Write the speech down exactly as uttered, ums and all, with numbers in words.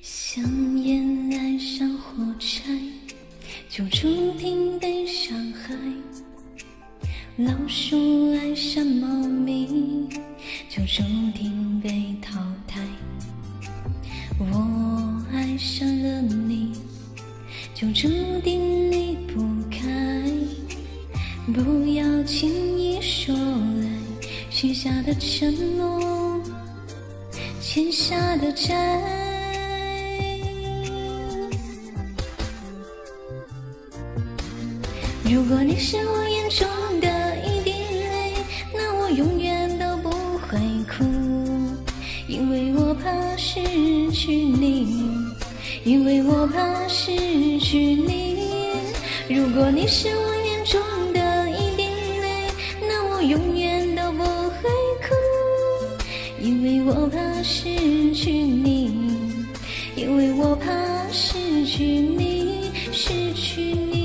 香烟爱上火柴，就注定被伤害。老鼠爱上猫咪，就注定被淘汰。我爱上了你，就注定离不开。不要轻易说爱，许下的承诺，欠下的债。如果你是我眼中的一滴泪，那我永远都不会哭，因为我怕失去你，因为我怕失去你。如果你是我眼中的一滴泪，那我永远都不会哭，因为我怕失去你，因为我怕失去你，失去你。